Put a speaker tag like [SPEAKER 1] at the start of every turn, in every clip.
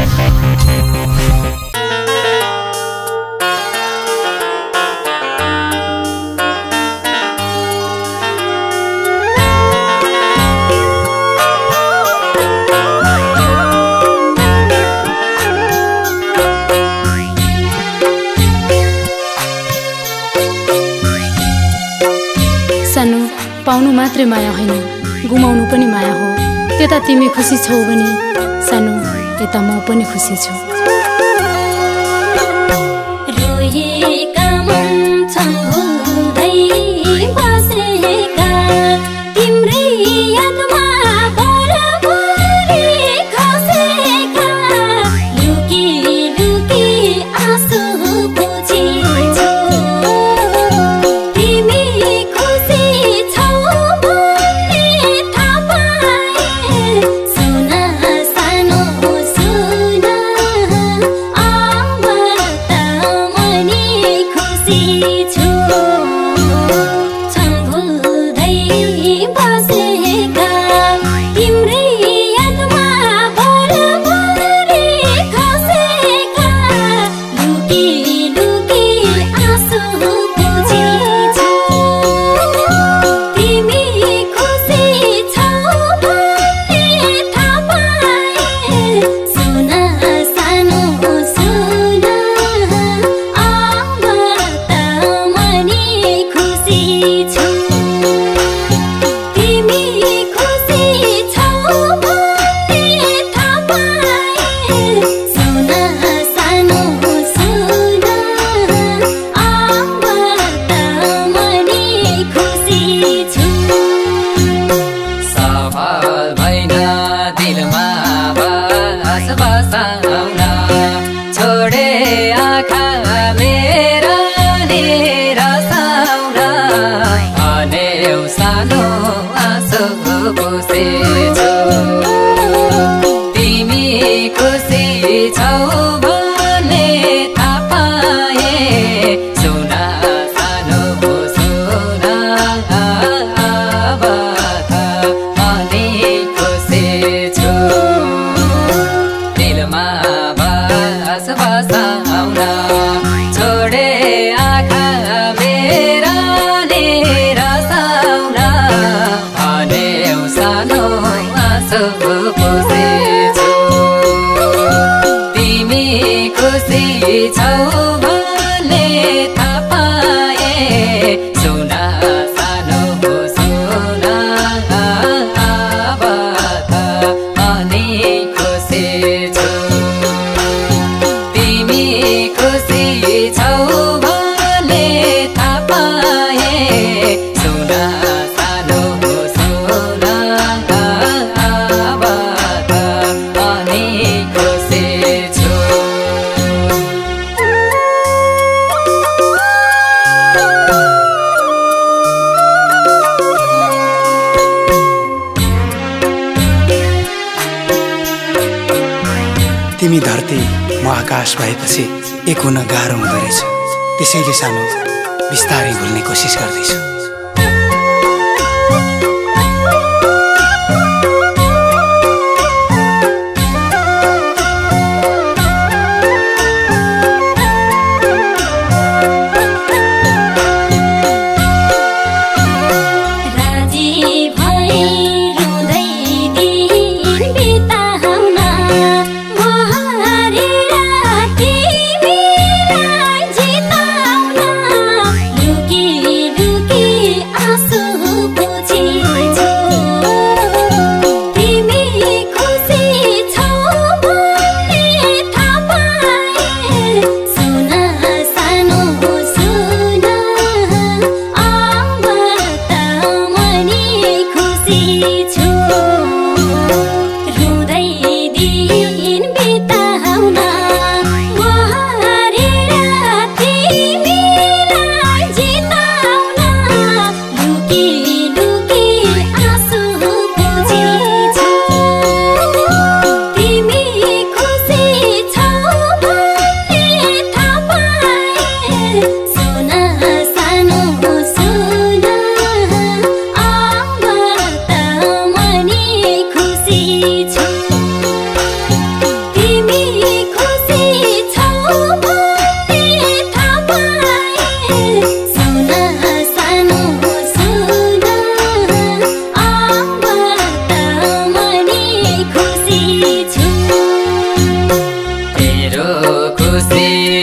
[SPEAKER 1] पाउनु मात्रै माया होइन, गुमाउनु पनि माया हो। त्यता तिमी खुसी छौ भने सानो, यता म पनि खुसी छु।
[SPEAKER 2] रोएका मन सम्झँदै बसेका तिम्रै यादमा भरभरि खसेका लुकी लुकी आँसु बुझिछु। तिमी खुसी छौ भन्ने थाहा पाए सुन सानो सुन अब त म नि खुसी छु। सम्झँदै बसेका तिम्रै यादमा भरभरि खसेका लुकी लुकी आँसु बुझिछु। तिमी खुसी छौ भन्ने थाहा पाए सुन सानो सुन अब त म नि खुसी छु। तिमी खुसी छौ भन्ने थाहा पाए सुन सानो सुन अब त म नि खुसी छु।
[SPEAKER 3] सफल भइन दिलमा बास बसाउन छोडे आँखा मेरा निरासाउन भनेऊ सानो आँसु बुझेछु। तिमी खुसी छौ भन्ने थाहा पाए सुन सानो सुन अब त म नि खुसी छु। दिलमा बास बसाउन छोडे आँखा मेरा निरासाउन भनेऊ सानो आँसु बुझेछु। तिमी खुसी छौ भन्ने थाहा पाए सुन सानो सुन अब त म नि खुसी छु। तिमी खुसी छौ भन्ने थाहा पाए सुन सानो सुन अब त म नि खुसी छु।
[SPEAKER 4] तिमी धरती म आकाश भएपछि एक हुन गाह्रो हुँदो रहेछ। त्यसैले सानो बिस्तारै भुल्ने कोसिस गर्दैछु।
[SPEAKER 2] राजी भई रुँदै दिन बिताउन म हारेर तिमीलाई जिताउन लुकी लुकी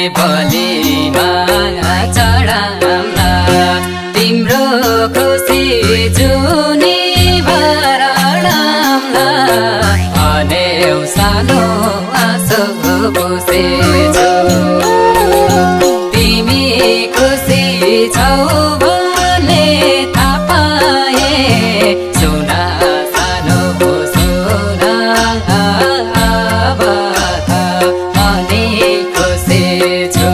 [SPEAKER 3] बलिमा चढाउँला तिम्रो खुसी जुनी भरणाउँला अनेउ सानो आँसु पुसेछु तिमी खुसी छौ भने थाहा पाए सुना सानो सुना अब त अनि खुसी छु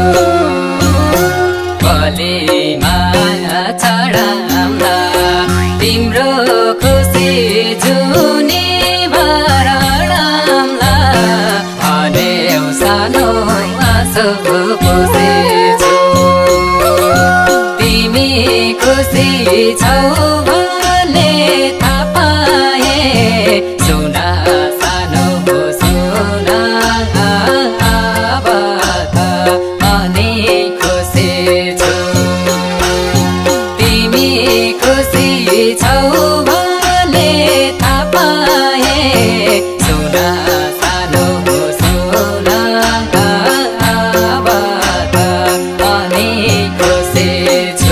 [SPEAKER 3] बलिमा चढाउँला तिम्रो खुसी जुनी भरणाउँला अनेउ सानो आँसु पुसेछु तिमी खुसी छौ भने थाहा पाए सुना सानो सुना अब त अनि खुसी छु तिमी खुसी छौ भने थाहा पाए सुना सानो सुना अब त अनि खुसी छु